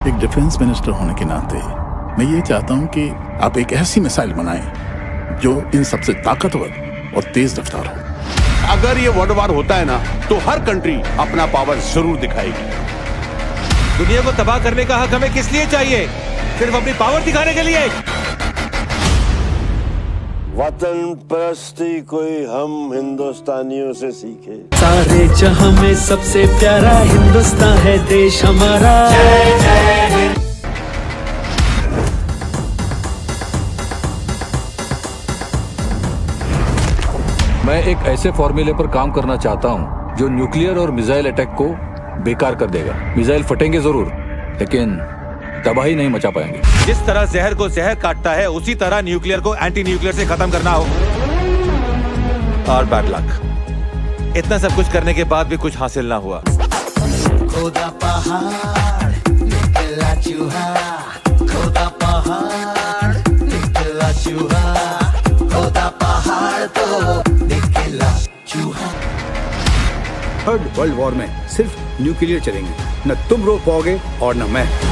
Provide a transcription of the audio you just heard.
एक defence minister होने के नाते मैं ये चाहता हूं कि आप एक ऐसी मिसाइल बनाएं जो इन सबसे ताकतवर और तेज रफ्तार हो। अगर ये वर्ल्ड वार होता है ना तो हर कंट्री अपना पावर जरूर दिखाएगी। दुनिया को तबाह करने का हक हमें किस लिए चाहिए? सिर्फ अपनी पावर दिखाने के लिए? वतन परस्ती कोई हम हिंदुस्तानियों से सीखे। सारे जहां में सबसे प्यारा हिंदुस्तान है देश हमारा। जय जय हिंद। मैं एक ऐसे फॉर्मूले पर काम करना चाहता हूं जो न्यूक्लियर और मिसाइल अटैक को बेकार कर देगा। मिसाइल फटेंगे जरूर, लेकिन तबाही नहीं मचा पाएंगे। जिस तरह जहर को जहर काटता है, उसी तरह न्यूक्लियर को एंटी न्यूक्लियर से खत्म करना हो। और बैड लक, इतना सब कुछ करने के बाद भी कुछ हासिल ना हुआ। खोदा पहाड़ निकला चूहा, खोदा पहाड़ निकला चूहा, खोदा पहाड़ तो निकला चूहा। थर्ड वर्ल्ड वॉर में सिर्फ न्यूक्लियर चलेंगे, न तुम रोक पाओगे और न मैं।